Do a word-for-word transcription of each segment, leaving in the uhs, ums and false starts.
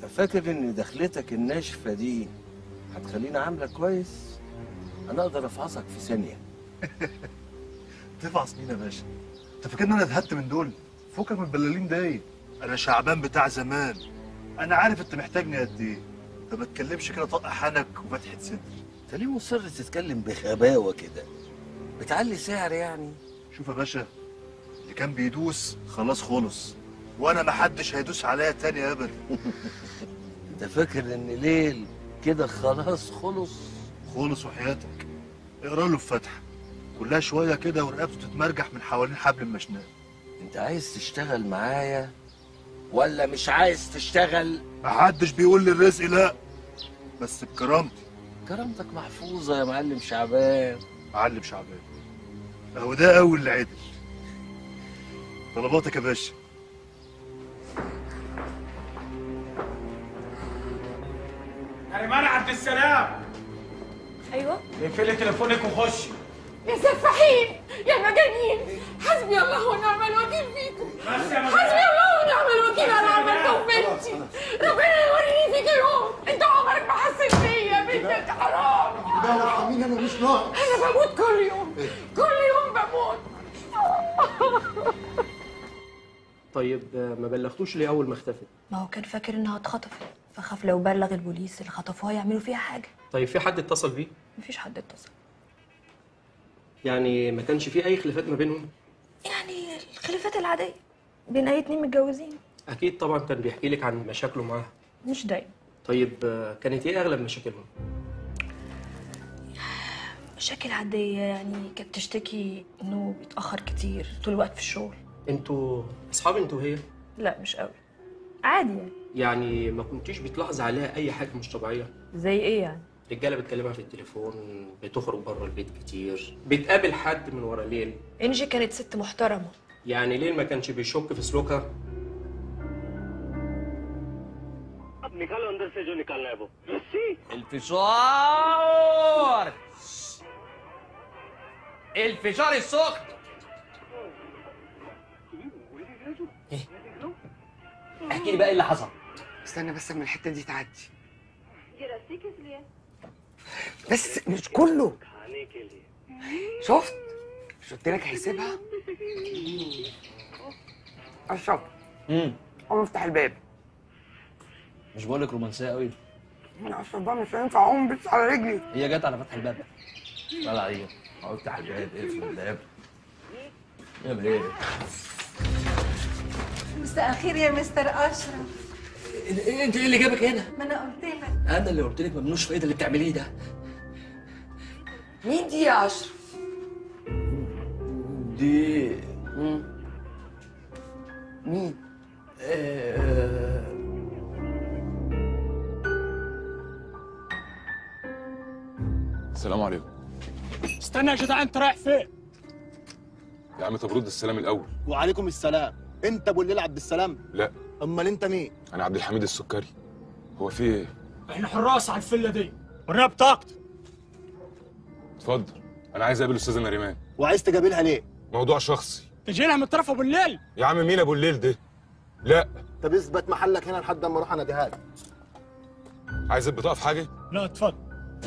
فاكر ان دخلتك الناشفه دي هتخليني عامله كويس؟ انا اقدر افحصك في ثانيه. تفحص مين يا باشا؟ انت فاكرني انا اتهدت من دول؟ فكك من البلالين داي. انا شعبان بتاع زمان. انا عارف انت محتاجني قد ايه. انت ما تتكلمش كده طق حنك وفتحه صدر. انت ليه مصر تتكلم بغباوه كده؟ بتعلي سعر يعني؟ شوف يا باشا، اللي كان بيدوس خلاص خلص، وانا ما حدش هيدوس عليا تاني ابدا. انت فاكر ان ليل كده خلاص خلص؟ خلص وحياتك. اقرا له الفاتحه كلها شويه كده ورقبته تتمرجح من حوالين حبل المشنقه. انت عايز تشتغل معايا ولا مش عايز تشتغل؟ محدش بيقول لي الرزق لا، بس بكرامتي. كرامتك محفوظه يا معلم شعبان. معلم شعبان اهو ده اول اللي عدل. طلباتك يا باشا. نريمان عبد السلام. ايوه. اقفلي تليفونك وخشي. يا سفاحين يا مجانين، حسبي الله ونعم الوكيل فيكم. بس يا حسبي الله ونعم الوكيل على عملته وبنتي. ربنا يوريني فيك يوم. انت عمرك ما حسيت بيا يا بنت، انت حرام. لا ارحميني انا مش ناقص. انا بموت كل يوم، كل يوم بموت. طيب ما بلغتوش ليه اول ما اختفت؟ ما هو كان فاكر انها اتخطفت، فخاف لو بلغ البوليس اللي خطفوها يعملوا فيها حاجه. طيب في حد اتصل بيه؟ مفيش حد اتصل. يعني ما كانش في اي خلافات ما بينهم؟ يعني الخلافات العاديه بين اي اتنين متجوزين. اكيد طبعا كان بيحكي لك عن مشاكله معاها. مش دايما. طيب كانت ايه اغلب مشاكلهم؟ مشاكل عاديه، يعني كانت تشتكي انه بيتاخر كتير طول الوقت في الشغل. انتوا اصحاب انتوا وهي؟ لا مش قوي، عادي يعني. يعني ما كنتيش بتلاحظي عليها اي حاجه مش طبيعيه؟ زي ايه يعني؟ رجاله بتكلمها في التليفون، بتخرج بره البيت كتير، بتقابل حد من ورا ليل. انجي كانت ست محترمه. يعني ليل ما كانش بيشك في سلوكها؟ الفشار الفشار السخن. ايه؟ احكي لي بقى ايه اللي حصل. استنى بس اما الحته دي تعدي. بس مش كله. شفت؟ مش قلت لك هيسيبها؟ اشرب. امم قوم افتح الباب. مش بقول لك رومانسيه قوي؟ انا اشرب بقى مش هينفع اقوم بس على رجلي. هي جت على فتح الباب. لا لا هي افتح الباب، اقفل الباب. يا ايه؟ مساء الخير يا مستر اشرف. إيه انت ايه اللي جابك هنا؟ ما انا قلت لك. انا اللي قلت لك ممنوش في ايه اللي بتعمليه ده. مين دي يا اشرف؟ دي مم. مين؟ آه... السلام عليكم. استنى يا جدع، انت رايح فين؟ يا عم طب رد السلام الاول. وعليكم السلام. انت ابو الليل عبد السلام؟ لا. امال انت مين؟ انا عبد الحميد السكري. هو في ايه؟ احنا حراس على الفيلا دي، ورينا بطاقتك. اتفضل. انا عايز اقابل الاستاذه نريمان. وعايز تقابلها ليه؟ موضوع شخصي. تجي لها مترفه بالليل؟ يا عم مين ابو الليل ده؟ لا. طب اثبت محلك هنا لحد اما اروح اناديها لك. عايز البطاقه في حاجه؟ لا اتفضل.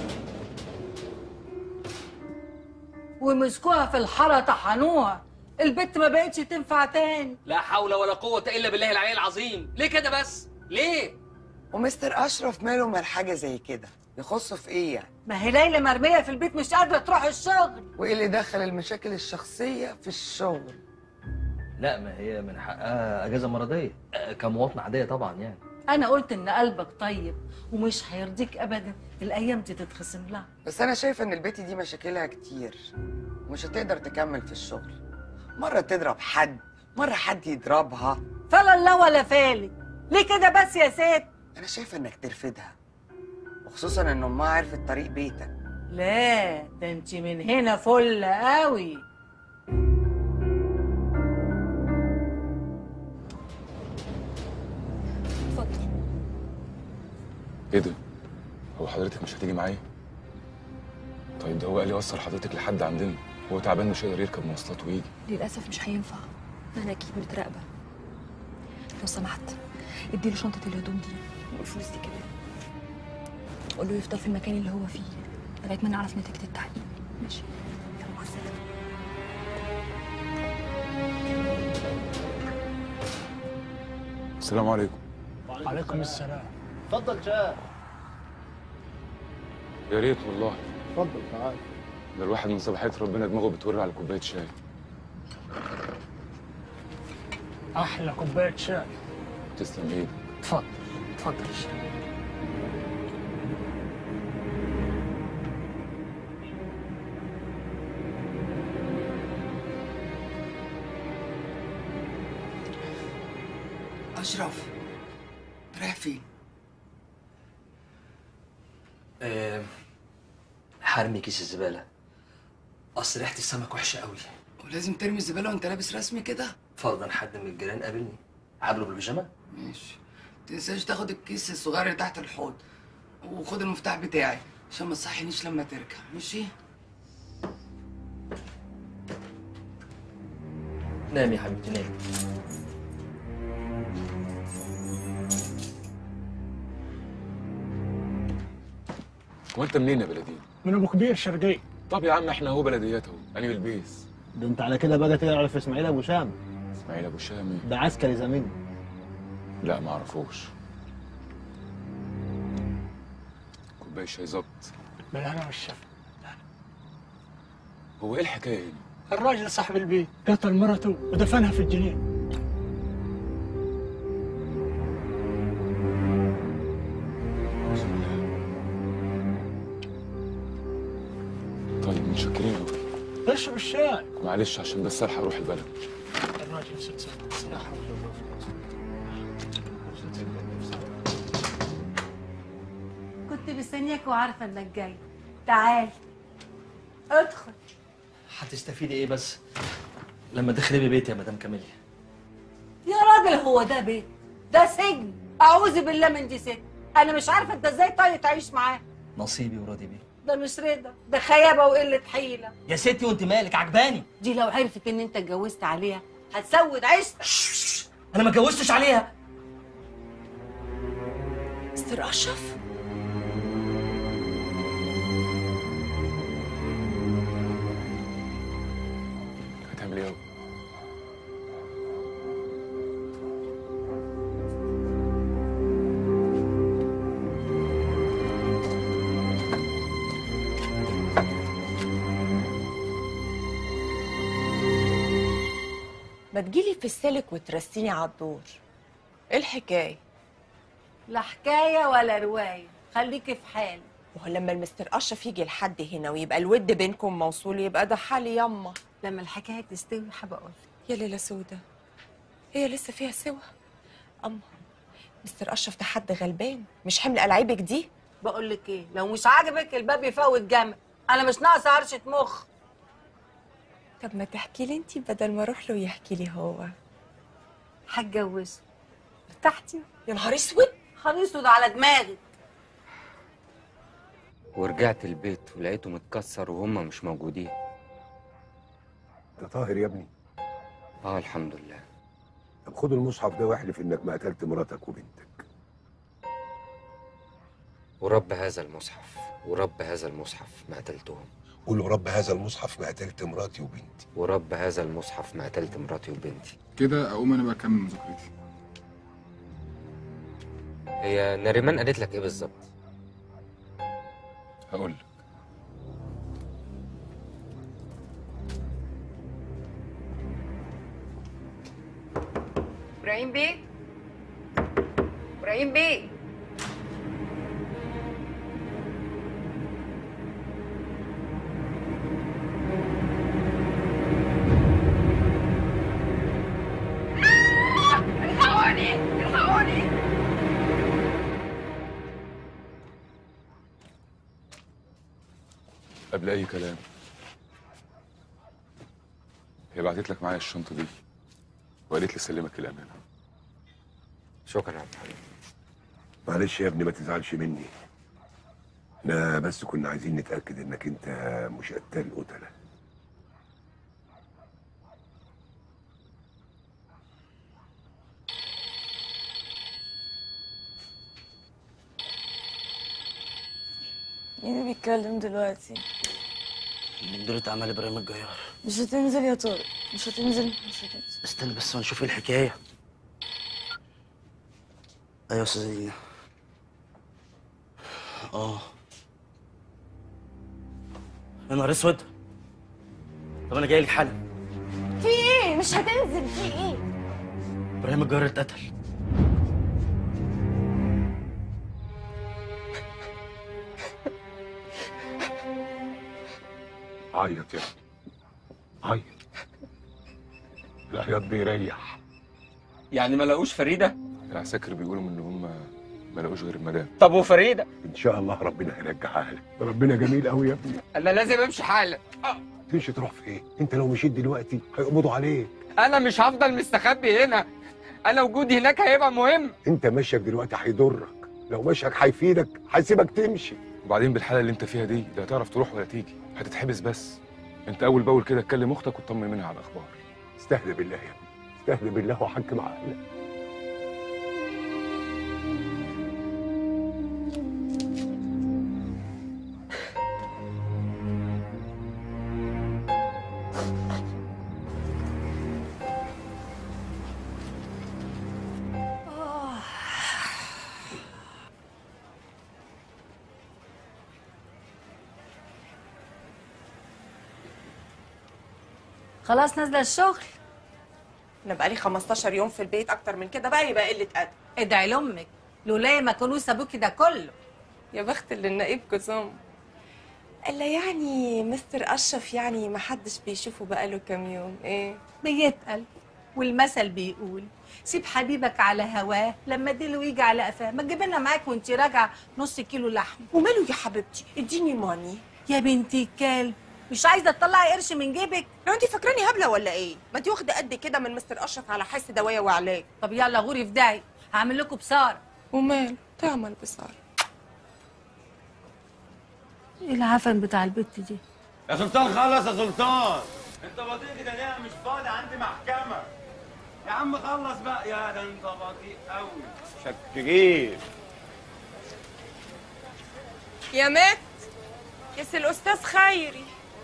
ومسكوها في الحاره طحنوها، البت ما بقتش تنفع تاني. لا حول ولا قوه الا بالله العلي العظيم. ليه كده بس؟ ليه؟ ومستر اشرف ماله مال حاجه زي كده؟ يخصه في ايه يعني؟ ما هي ليلى مرميه في البيت مش قادره تروح الشغل. وايه اللي دخل المشاكل الشخصيه في الشغل؟ لا ما هي من حقها اجازه مرضيه كمواطنه عاديه طبعا يعني. انا قلت ان قلبك طيب ومش هيرضيك ابدا الايام دي تتخصم لها. بس انا شايفه ان البت دي مشاكلها كتير ومش هتقدر تكمل في الشغل. مره تضرب حد، مره حد يضربها. فلا لا ولا فالك. ليه كده بس يا ست؟ انا شايفه انك ترفدها، وخصوصا ان امها عرفت طريق بيتك. لا ده انت من هنا فل قوي. اتفضل. ايه ده؟ هو حضرتك مش هتيجي معايا؟ طيب ده هو قال لي وصل حضرتك لحد عندنا، هو تعبان مش هيقدر يركب مواصلات ويجي. للاسف مش هينفع، انا اكيد متراقبه. لو سمحت اديله شنطه الهدوم دي والفلوس دي كده، قول له يفضل في المكان اللي هو فيه لغايه ما نعرف نتيجه التحقيق. ماشي؟ يلا مع السلامه. السلام عليكم. وعليكم السلام. اتفضل شاي. يا ريت والله. اتفضل تعال. ده الواحد من صباحية ربنا دماغه بتوري على كوبايه شاي. احلى كوبايه شاي. تسلم ايدك. اتفضل اتفضل الشاي. أشرف، رايح فين؟ أه هرمي كيس الزبالة. أصل ريحة السمك وحشة قوي. ولازم ترمي الزبالة وأنت لابس رسمي كده؟ فرضا حد من الجيران قابلني هقابله بالبيجامة؟ ماشي. متنساش تاخد الكيس الصغير اللي تحت الحوض، وخد المفتاح بتاعي عشان ما تصحينيش لما ترجع، ماشي؟ نام يا حبيبتي نام. هو انت منين يا بلدي؟ من ابو كبير شرقية. طب يا عم احنا اهو بلديات اهو، انا بالبيس. ده انت على كده بقى تعرف اسماعيل ابو شام؟ اسماعيل ابو شامي؟ ده عسكري زميلي. لا ما اعرفوش. كوبايه شاي ظبط. بالهنا والشفا. هو ايه الحكايه هنا؟ الراجل صاحب البيت قتل مرته ودفنها في الجنين. طيب متشكرين قوي. اشرب الشاي. معلش عشان بس الحق اروح البلد. الراجل ست سنوات. لا حول ولا قوة. كنت مستنياك وعارفه انك جاي. تعال ادخل. هتستفيدي ايه بس لما تخربي بيتي يا مدام كاميليا؟ يا راجل هو ده بيت؟ ده سجن. اعوذ بالله من دي ست. انا مش عارفه انت ازاي طيب تعيش معاه. نصيبي وراضي بيه. ده مش رضا، ده خيابه وقله حيله. يا ستي وانت مالك عجباني. دي لو عرفت ان انت اتجوزت عليها هتسود عيشتك. انا ما اتجوزتش عليها. مستر اشرف، هتعمل ايه؟ ما تجيلي في السلك وترسيني على الدور. ايه الحكايه؟ لا حكايه ولا روايه، خليكي في حالك. وهو لما المستر اشرف يجي لحد هنا ويبقى الود بينكم موصول يبقى ده حالي ياما. لما الحكايه تستوي هبقول. يا ليله سودا، هي لسه فيها سوا؟ اما مستر اشرف ده حد غلبان، مش حمل العيبك دي. بقول لك ايه، لو مش عاجبك الباب يفوت جامد، انا مش ناقصه هرشه مخ. طب ما تحكي لي انتي بدل ما اروح له يحكي لي هو. هتجوزه. ارتحتي؟ يا نهار اسود. نهار اسود على دماغي. ورجعت البيت ولقيته متكسر وهم مش موجودين. انت طاهر يا ابني؟ اه الحمد لله. طب خد المصحف ده واحلف انك ما قتلت مراتك وبنتك. ورب هذا المصحف ورب هذا المصحف ما قتلتهم. قول ورب هذا المصحف ما قتلت مراتي وبنتي. ورب هذا المصحف ما قتلت مراتي وبنتي. كده اقوم انا بقى اكمل مذاكرتي. هي نريمان قالت لك ايه بالظبط؟ هقول لك. ابراهيم بيه، ابراهيم بيه. الحقوني الحقوني. قبل اي كلام، هي بعتت لك معايا الشنطه دي وقالت لي سلمك الامانه. شكرا يا حبيبي. معلش يا ابني ما تزعلش مني، احنا بس كنا عايزين نتاكد انك انت مش قتال قتله. مين اللي بيتكلم دلوقتي؟ مديرة أعمال إبراهيم الجيار. مش هتنزل يا طارق، مش هتنزل مش هتنزل. استنى بس ونشوف ايه الحكاية. أيوة يا أستاذة دينا. آه. يا نهار أسود. طب أنا جاي لك حالا. في ايه؟ مش هتنزل في ايه؟ إبراهيم الجيار اتقتل. عيط يا ابني عيط. العياط بيريح. يعني ما لقوش فريده؟ العساكر بيقولوا ان هم ما لقوش غير المدام. طب وفريده؟ ان شاء الله ربنا هيرجعها لك. ربنا جميل قوي يا ابني. انا لازم امشي حالا. تمشي تروح فين؟ انت لو مشيت دلوقتي هيقبضوا عليك. انا مش هفضل مستخبي هنا، انا وجودي هناك هيبقى مهم. انت مشيك دلوقتي هيضرك، لو مشيك هيفيدك، هيسيبك تمشي. وبعدين بالحاله اللي انت فيها دي لا هتعرف تروح ولا تيجي، هتتحبس بس. انت اول باول كده تكلم اختك وتطمن منها على الاخبار. استهدى بالله يا ابني، استهدى بالله وحكم عقلك. خلاص نازله الشغل. انا بقالي خمستاشر يوم في البيت، اكتر من كده بقى يبقى قله ادب. ادعي لامك لولاي ما كانوا سابوكي ده كله. يا بخت اللي النقيب كظام. الا يعني مستر اشرف يعني ما حدش بيشوفه بقاله كام يوم. ايه بيتقل والمثل بيقول سيب حبيبك على هواه لما ديله يجي على قفاه. ما تجيب لنا معاك وانت راجعه نص كيلو لحم. وماله يا حبيبتي؟ اديني ماني يا بنتي الكلب. مش عايزه تطلعي قرش من جيبك؟ لو انت فاكراني هبله ولا ايه؟ ما انت واخده قد كده من مستر اشرف على حس دوايه وعلاج. طب يلا غوري في داعي، هعمل لكم بصاره. وماله تعمل بصاره. ايه العفن بتاع البت دي؟ يا سلطان خلص يا سلطان. انت بطيء كده ليه؟ مش فاضي عندي محكمه. يا عم خلص بقى. يا ده انت بطيء قوي. شكرين. يا مات يس الاستاذ خيري.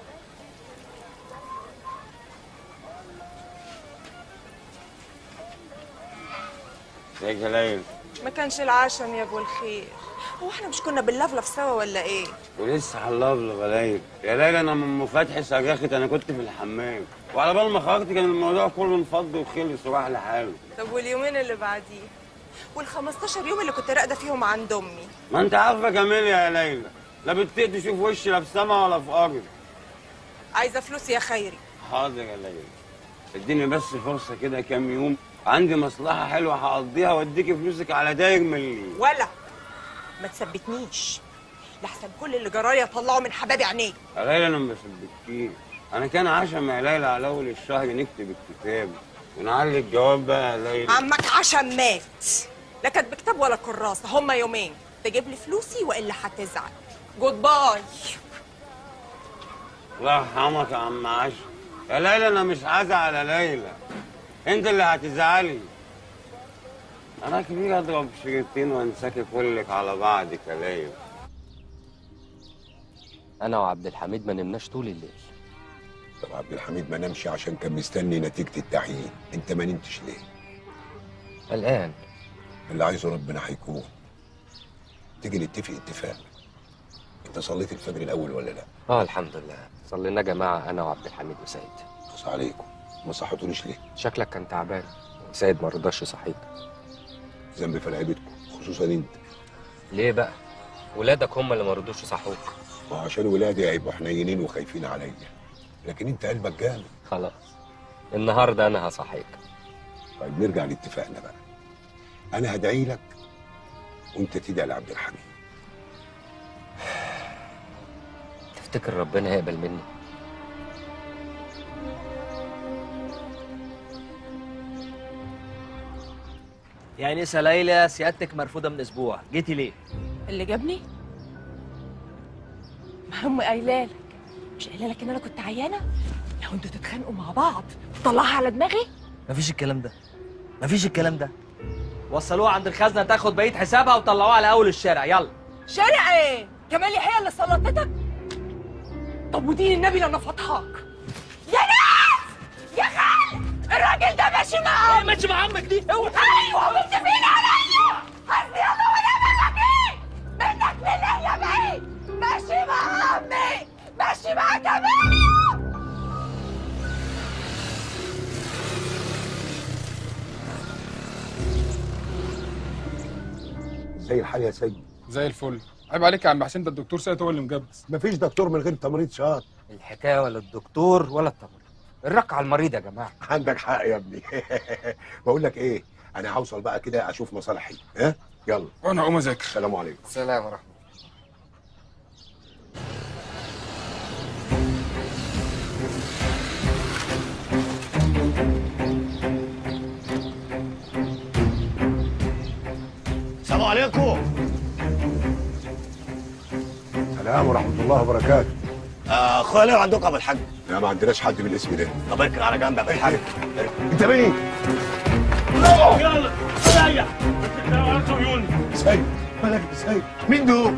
ازيك يا ليلى؟ ما كانش العشم يا ابو الخير. هو احنا مش كنا بنلفلف سوا ولا ايه؟ ولسه هنلفلف يا ليلى. يا ليلى انا من ام فتحي سجاخت انا كنت في الحمام، وعلى بال ما خرجت كان الموضوع كله انفض وخلص وراح لحاله. طب واليومين اللي بعديه؟ والخمستاشر يوم اللي كنت راقده فيهم عند امي؟ ما انت عارفه جميل يا ليلى، لا بتطيق تشوف وشي لا في سما ولا في ارض. عايزه فلوس يا خيري. حاضر يا ليلى، اديني بس فرصه كده كام يوم، عندي مصلحه حلوه هقضيها واديكي فلوسك على داير ملي. ولا ما تثبتنيش لحسن كل اللي جرايا طلعوا من حباب عينيك. يا ليلى انا ما بثبتكيش، انا كان عشم يا ليلى على اول الشهر نكتب الكتاب ونعلي الجواب بقى يا ليلى. عمك عشم مات، لا كاتب كتاب ولا كراسه، هما يومين تجيب لي فلوسي والا هتزعل. جود باي. الله يرحمك يا عم عشم. يا ليلى انا مش هزعل يا ليلى، انت اللي هتزعلي. انا كبير اضرب شريطين وانساكي كلك على بعضك يا ليلى. انا وعبد الحميد ما نمناش طول الليل. طب عبد الحميد ما نامش عشان كان مستني نتيجه التعيين، انت ما نمتش ليه؟ الان اللي عايزه ربنا هيكون. تيجي نتفق اتفاق. انت صليت الفجر الاول ولا لا؟ اه الحمد لله صلينا جماعه انا وعبد الحميد وسيد. خص عليكم، ما صحتونيش ليه؟ شكلك كان تعبان، سيد ما رضاش يصحيك. ذنب في لعيبتكم خصوصا انت. ليه بقى؟ ولادك هم اللي ما رضوش يصحوك. ما عشان ولادي هيبقوا حنينين وخايفين عليا، لكن انت قلبك جامد. خلاص النهارده انا هصحيك. طيب نرجع لاتفاقنا بقى. انا هدعي لك وانت تدعي لعبد الحميد. تفتكر ربنا هيقبل مني؟ يعني نسا ليلى سيادتك مرفوضه من اسبوع، جيتي ليه؟ اللي جابني؟ ما هم قايله لك، مش قايله لك ان انا كنت عيانه؟ لو انتوا تتخانقوا مع بعض تطلعها على دماغي؟ مفيش الكلام ده، مفيش الكلام ده. وصلوها عند الخزنه تاخد بقيه حسابها وطلعوها على اول الشارع، يلا. شارع ايه؟ كمان هي اللي سلطتك؟ طب ودين النبي لو نفضحاك. يا ناس يا خال، الراجل ده ماشي مع ايه ماشي مع عمك دي؟ ايوه متفقين عليا. حسبي الله ونعم الوكيل. منك لله يا بيه، ماشي مع عمي، ماشي مع كمالي. زي الحال يا سيد. زي الفل. عيب عليك يا عم حسين، ده الدكتور سيد هو اللي مجبس. مفيش دكتور من غير تمريض شاط. الحكايه ولا الدكتور ولا التمريض، الرق على المريض يا جماعه. عندك حق يا ابني. بقول لك ايه، انا هوصل بقى كده اشوف مصالحي. ها يلا وانا اقوم اذاكر. السلام عليكم. سلام ورحمه الله. السلام عليكم. السلام ورحمه الله وبركاته. آه، اخويا ليه عندكم ابو الحاج؟ لا ما عندناش حد بالاسم ده. طب اركن على جنب يا ابو الحاج. انت مين؟ يلا ريح. عيوني. سيد مالك يا سيد؟ مين دول؟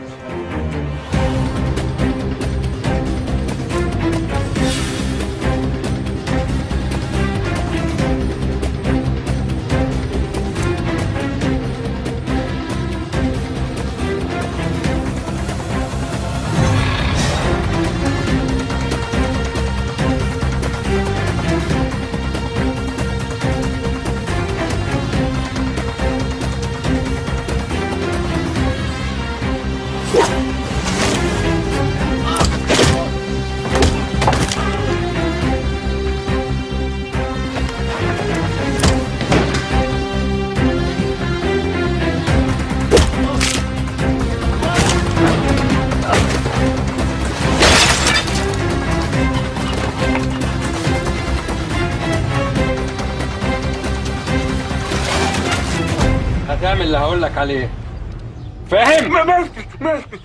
هتعمل اللي هقول لك عليه، فاهم؟ ماسك ماسك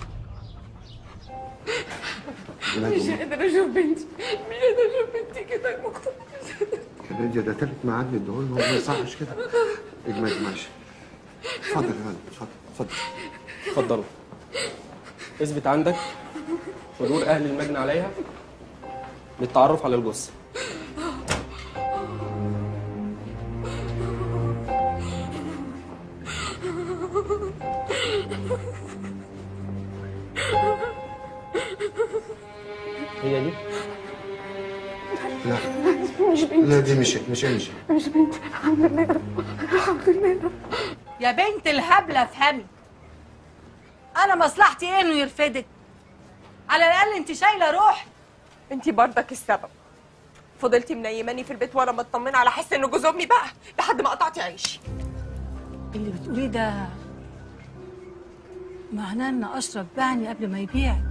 مش قادرة أشوف بنتي، مش قادرة أشوف بنتي كده يا مختار. يا بنتي ده تالت ميعاد نديهولهم، ما يصحش كده. اجمد ماشي. اتفضل يا فندم، اتفضل اتفضل. اتفضلوا. اثبت عندك حضور أهل المجني عليها للتعرف على الجثة. هي دي؟ لا مش بنتي. لا دي مش مش امشي. مش بنتي. الحمد لله يا رب، الحمد لله يا رب. يا بنت الهبله افهمي، انا مصلحتي ايه انه يرفدك؟ على الاقل انت شايله روح. انت برضك السبب. فضلتي منيماني في البيت وانا مطمنه على حس انه جوز امي بقى لحد ما قطعتي عيشي. اللي بتقوليه ده معناه ان اشرف باعني قبل ما يبيعك.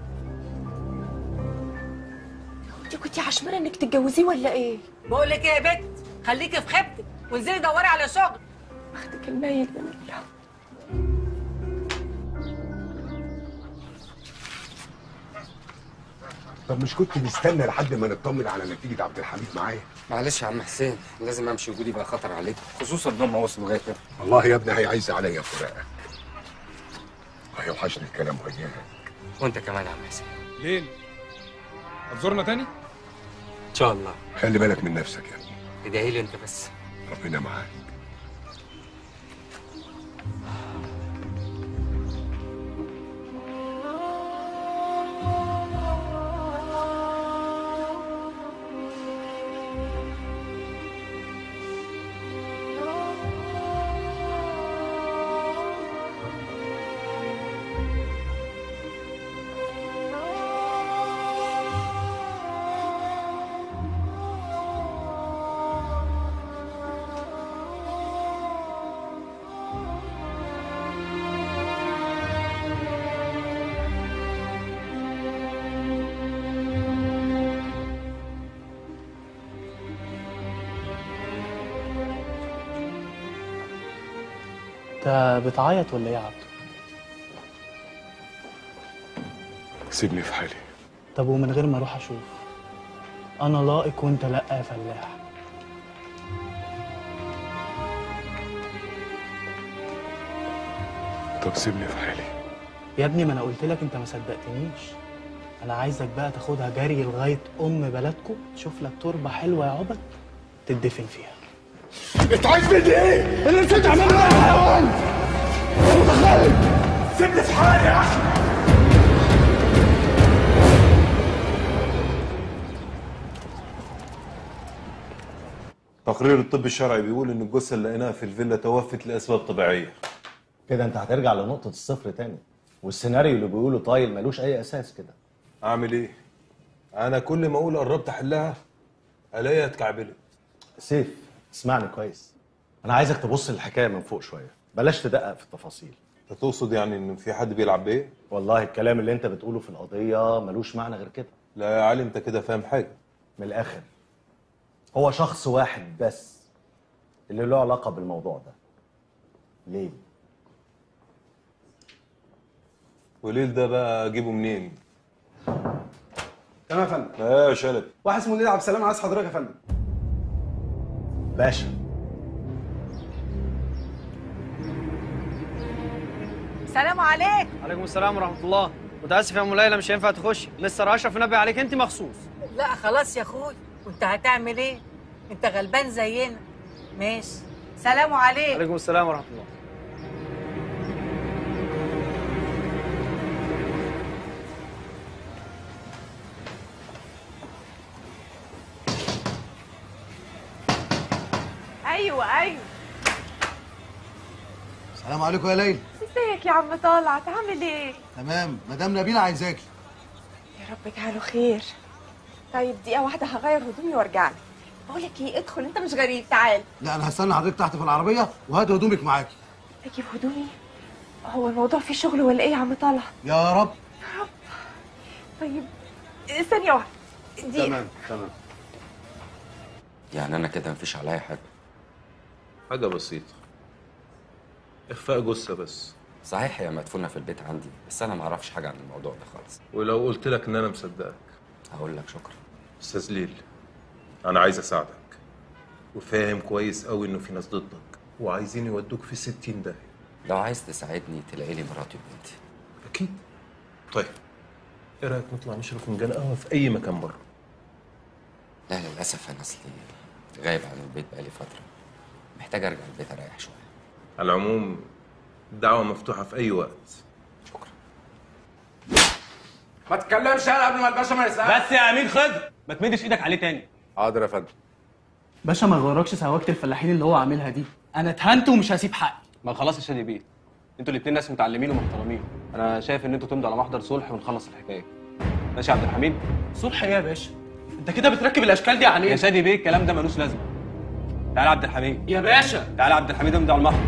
انت كنتي عشمانه انك تتجوزيه ولا ايه؟ بقول لك ايه يا بنت، خليكي في خيبتك وانزلي دوري على شغل. اختك الميت يا نبيله. طب مش كنت مستنى لحد ما نطمن على نتيجه عبد الحميد معايا؟ معلش يا عم حسين، لازم امشي، وجودي بقى خطر عليك، خصوصا ان هم وصلوا لغايه هنا. والله يا ابني هي عايزه عليا فراقك. هيوحشني الكلام وياك. وانت كمان يا عم حسين. ليل هتزورنا تاني؟ ان شاء الله. خلي بالك من نفسك يا ابني. ادعي لي انت بس. ربنا معاك. انت بتعيط ولا ايه يا عبده؟ سيبني في حالي. طب ومن غير ما اروح اشوف، انا لائق وانت لا يا فلاح. طب سيبني في حالي. يا ابني ما انا قلت لك انت ما صدقتنيش. انا عايزك بقى تاخدها جري لغايه ام بلدكم، تشوف لك تربه حلوه يا عبد تدفن فيها. انت عايز مني ايه؟ اللي نسيت اعمله يا حيوان! يا متخلف! سيبني في حالي يا اخي! تقرير الطب الشرعي بيقول ان الجثه اللي لقيناها في الفيلا توفت لاسباب طبيعيه. كده انت هترجع لنقطة الصفر تاني، والسيناريو اللي بيقوله طايل ملوش أي أساس كده. اعمل ايه؟ انا كل ما اقول قربت احلها الاقيها اتكعبلت. سيف اسمعني كويس، أنا عايزك تبص للحكاية من فوق شوية، بلاش تدقق في التفاصيل. انت تقصد يعني ان في حد بيلعب بيه؟ والله الكلام اللي انت بتقوله في القضية ملوش معنى غير كده. لا يا علي انت كده فاهم حاجة. من الآخر هو شخص واحد بس اللي له علاقة بالموضوع ده، ليل. وليل ده بقى اجيبه منين؟ تمام يا فندم. لا يا شلبي. واحد اسمه ليل عبد السلام عايز حضرتك يا فندم. باشا. السلام عليكم. عليكم السلام ورحمة الله. متأسف يا أم ليلى مش هينفع تخشي، مستر أشرف نبه عليك أنت مخصوص. لا خلاص يا اخوي، وانت هتعمل ايه؟ انت غلبان زينا. ماشي. سلام عليكم. عليكم السلام ورحمة الله. ايوه ايوه. السلام عليكم يا ليلى. ازيك يا عم طلعت، عامل ايه؟ تمام، مدام نبيلة عايزاكي. يا رب اجعله خير. طيب دقيقة واحدة هغير هدومي وارجع لك. بقول لك ايه، ادخل انت مش غريب، تعال. لا انا هستنى حضرتك تحت في العربية وهات هدومك معاكي. اجيب هدومي؟ هو الموضوع فيه شغل ولا ايه يا عم طلعت؟ يا رب. يا رب. طيب ثانية واحدة. دقيقة. تمام تمام. يعني انا كده مفيش عليا حاجه؟ حاجه بسيطه، اخفاء جثه بس. صحيح هي مدفونه في البيت عندي، بس انا ما اعرفش حاجه عن الموضوع ده خالص. ولو قلت لك ان انا مصدقك هقول لك شكرا. استاذ ليل، انا عايز اساعدك وفاهم كويس قوي انه في ناس ضدك وعايزين يودوك في ستين داهيه. لو عايز تساعدني تلاقي لي مراتي وبنتي. اكيد. طيب ايه رايك نطلع نشرب فنجان قهوه في اي مكان بره؟ لا للاسف انا اصلي غايب عن البيت بقالي فتره، محتاج ارجع البيت اريح شويه. على العموم الدعوه مفتوحه في اي وقت. ما تتكلمش انا قبل ما الباشا ما يسأل. بس يا أمين خضر ما تمدش إيدك عليه تاني. حاضر يا فندم. باشا ما يغركش سواقة الفلاحين اللي هو عاملها دي، انا اتهنت ومش هسيب حقي. ما خلاص يا شادي بيه، انتوا الاتنين ناس متعلمين ومحترمين، انا شايف ان انتوا تمضوا على محضر صلح ونخلص الحكايه. ماشي يا عبد الحميد؟ صلح ايه يا باشا؟ انت كده بتركب الاشكال دي علينا يا شادي بيه، الكلام ده ملوش لازمه. تعالى يا عبد الحميد. يا باشا تعالى يا عبد الحميد امضي على المحضر.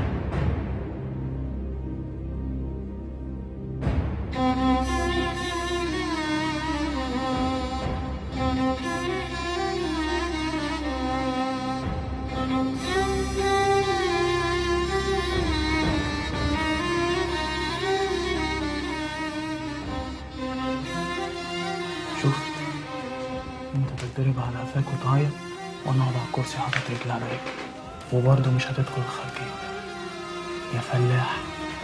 شفت؟ انت تتضرب على قفاك وتعيط وانا اقعد على الكرسي حاطط رجلي على رجلي، وبرضه مش هتدخل الخارجية يا فلاح.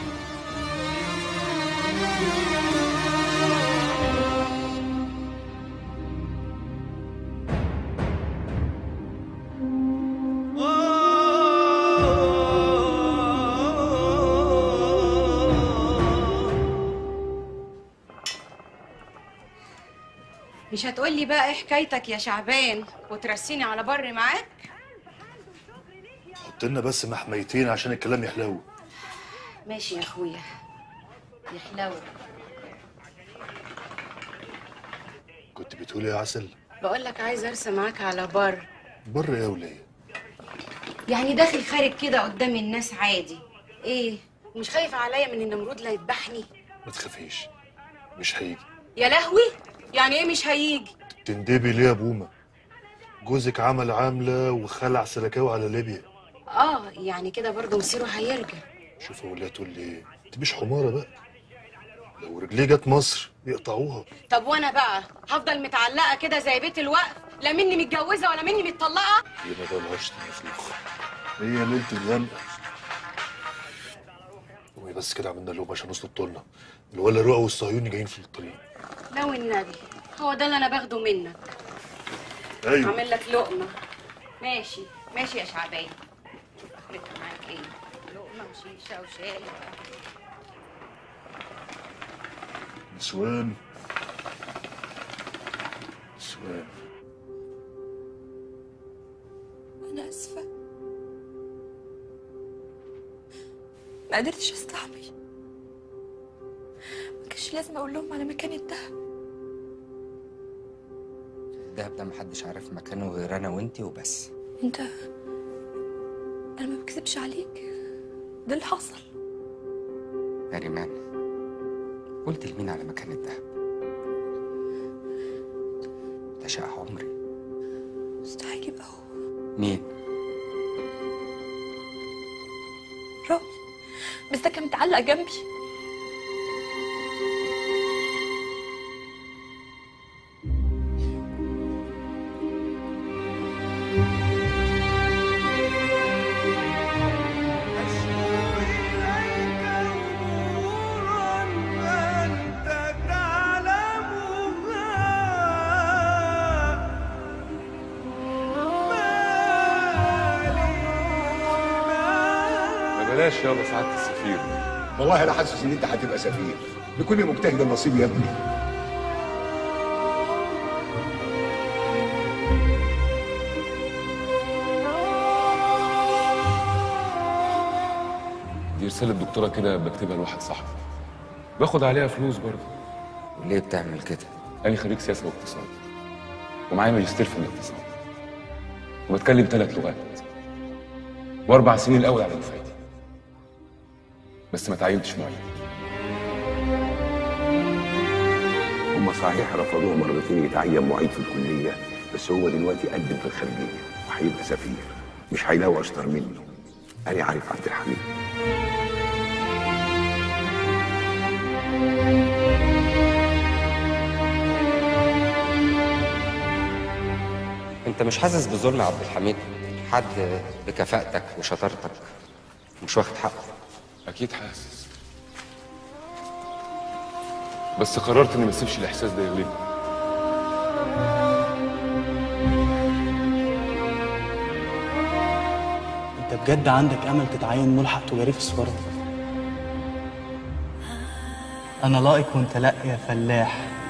مش هتقولي بقى ايه حكايتك يا شعبان وترسيني على بر معاك؟ حط لنا بس محميتين عشان الكلام يحلو. ماشي يا اخويا يحلو. كنت بتقولي يا عسل؟ بقول لك عايز ارسم معاك على بر. بر ايه يا وليه؟ يعني داخل خارج كده قدام الناس عادي. ايه مش خايف عليا من النمرود لا يذبحني؟ ما تخافيش مش هيجي. يا لهوي، يعني ايه مش هيجي؟ تندبي ليه يا بومه؟ جوزك عمل عامله وخلع سلكاوي على ليبيا. اه يعني كده برضه مصيره هيرجع. شوف يا وليه تقول لي ايه؟ انت مش حماره بقى. لو رجليه جت مصر يقطعوها. طب وانا بقى هفضل متعلقه كده زي بيت الوقف، لا مني متجوزه ولا مني متطلقه؟ اللي ما جالهاش تنفيخ هي ليله الغنقه. ثواني بس كده عملنا لهم عشان وصلوا الطلة. الولا رؤى والصهيوني جايين في الطريق. لا والنبي هو ده اللي انا باخده منك. ايوه اعمل لك لقمه. ماشي ماشي يا شعبان. شوف اخرتها معاك ايه؟ لقمه وشيشه وشاي. نسوان نسوان. أنا آسفة، ما قدرتش أستحمل، ما كانش لازم أقول لهم على مكان الدهب. الدهب ده محدش عارف مكانه غير أنا وأنتي وبس. أنت أنا ما بكذبش عليك، ده اللي حصل. نريمان، قلت لمين على مكان الدهب؟ ده شقة عمري. مستحيل يبقى هو. مين؟ رامي، بس ده كان متعلق جنبي. بلاش يابا سعادة السفير. والله انا حاسس ان انت هتبقى سفير، لكل مجتهد النصيب يا ابني. دي رسالة دكتورة كده بكتبها لواحد صاحبي، باخد عليها فلوس برضه. وليه بتعمل كده؟ أنا خريج سياسة واقتصاد، ومعايا ماجستير في الاقتصاد، وبتكلم ثلاث لغات، وأربع سنين الأول على دفعتي، بس ما تعينتش معيد. هم صحيح رفضوه مرتين يتعين معيد في الكليه، بس هو دلوقتي قدم في الخارجيه وهيبقى سفير، مش هيلاقوا اشطر منه. انا عارف عبد الحميد. انت مش حاسس بظلم يا عبد الحميد؟ حد بكفاءتك وشطارتك مش واخد حقه. أكيد حاسس، بس قررت إني ما اسيبش الإحساس ده يغلبني. انت بجد عندك امل تتعين ملحق تجاري في السفاره؟ انا لاقك وانت لا يا فلاح.